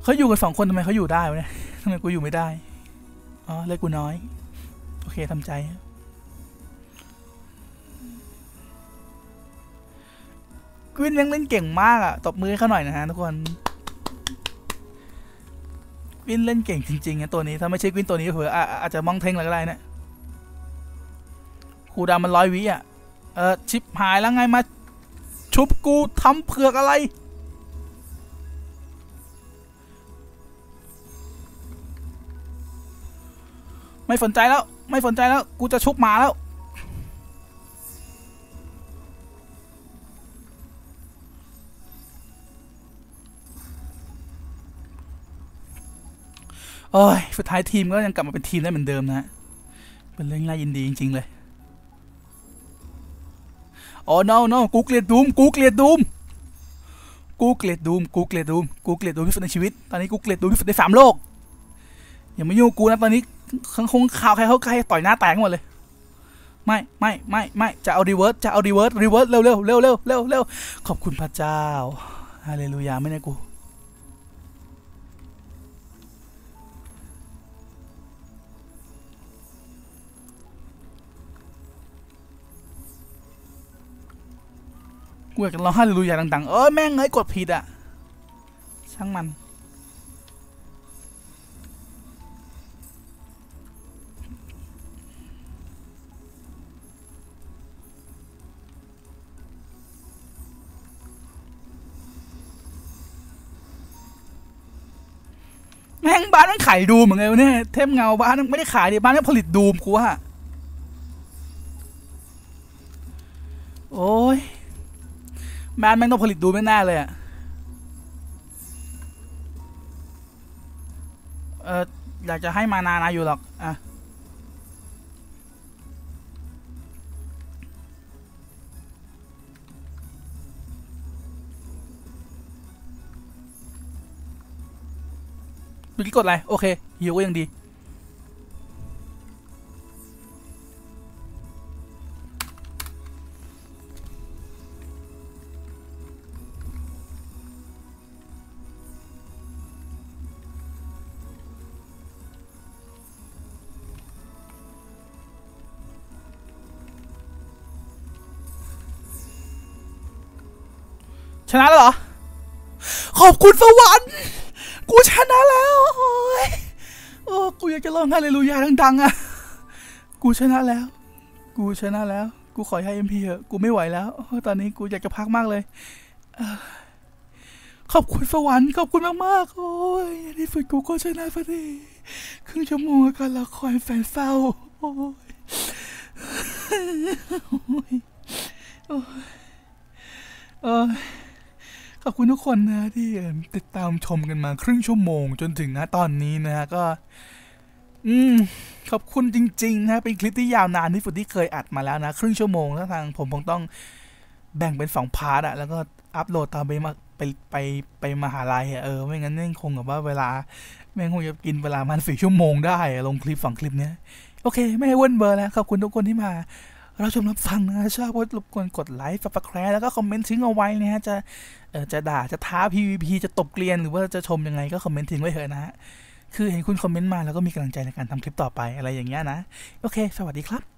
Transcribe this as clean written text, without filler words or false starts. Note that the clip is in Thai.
เขาอยู่กัน2 คนทำไมเขาอยู่ได้วะเนี่ยทำไมกูอยู่ไม่ได้อ๋อเลยกูน้อยโอเคทำใจกวินยังเล่นเก่งมากอ่ะตบมือเขาหน่อยนะฮะทุกคนกวินเล่นเก่งจริงๆนะตัวนี้ถ้าไม่ใช่กวินตัวนี้เผื่ออาจจะมองเท่งอะไรก็ได้นะคูดามัน100 วิอ่ะชิปหายแล้วไงมาชุบกูทำเผือกอะไรไม่สนใจแล้วไม่สนใจแล้วกูจะชุบหมาแล้วโอ้ยสุดท้ายทีมก็ยังกลับมาเป็นทีมได้เหมือนเดิมนะเป็นเรื่องน่ายินดีจริงๆเลยโอ้ no no กูเกลียดดูมกูเกลียดดูมกูเกลียดดูมกูเกลียดดูมกูเกลียดดูมที่สุดในชีวิตตอนนี้กูเกลียดดูมที่สุดใน3 โลกอย่ามายุ่งกูนะตอนนี้คงข่าวใครเขาใครต่อยหน้าแตกหมดเลยไม่จะเอารีเวิร์สเร็วเร็วขอบคุณพระเจ้าฮาเลลูยาไม่ใช่กูอยากจะร้องฮาเลลูยาดังๆแม่งเอ้ยกดผิดอ่ะช่างมันแม่งบ้านมันขายดูมเหมือนไงวะเนี่ยเทมเงาบ้านไม่ได้ขายดิบ้านมันผลิตดูมกูฮะโอ้ยบ้านแม่งต้องผลิตดูมแน่เลยอ่ะอยากจะให้มานาอยู่หรอกอ่ะเมื่อกี้กดอะไรโอเคฮิวก็ยังดีชนะแล้วเหรอขอบคุณสวรรค์กูชนะแล้วโอ้กูอยากจะร้องฮาเลลูยาดังๆอ่ะกูชนะแล้วกูขอให้ MP เถอะกูไม่ไหวแล้วตอนนี้กูอยากจะพักมากเลยขอบคุณสวรรค์ขอบคุณมากๆโอ้ยที่สุดกูก็ชนะพอดีครึ่งชั่วโมงการละครแฟนเศร้าโอ้ยขอบคุณทุกคนนะที่ติดตามชมกันมาครึ่งชั่วโมงจนถึงนะตอนนี้นะก็ขอบคุณจริงๆนะเป็นคลิปที่ยาวนานที่สุดที่เคยอัดมาแล้วนะครึ่งชั่วโมงแล้วทางผมคงต้องแบ่งเป็น2 พาร์ทอะแล้วก็อัปโหลดตามไปมหาลัยไม่งั้นแม่งคงแบบว่าเวลาแม่งคงจะกินเวลามัน4 ชั่วโมงได้ลงคลิป2 คลิปเนี้ยโอเคไม่ให้วนเบอร์แล้วขอบคุณทุกคนที่มาเราชมรับฟังนะชอบก็รบกวนกดไลค์subscribeแล้วก็คอมเมนต์ทิ้งเอาไว้นะฮะจะด่าจะท้า PVP จะตบเกลียนหรือว่าจะชมยังไงก็คอมเมนต์ทิ้งไว้เถอะนะฮะคือเห็นคุณคอมเมนต์มาแล้วก็มีกำลังใจในการทำคลิปต่อไปอะไรอย่างเงี้ยนะโอเคสวัสดีครับ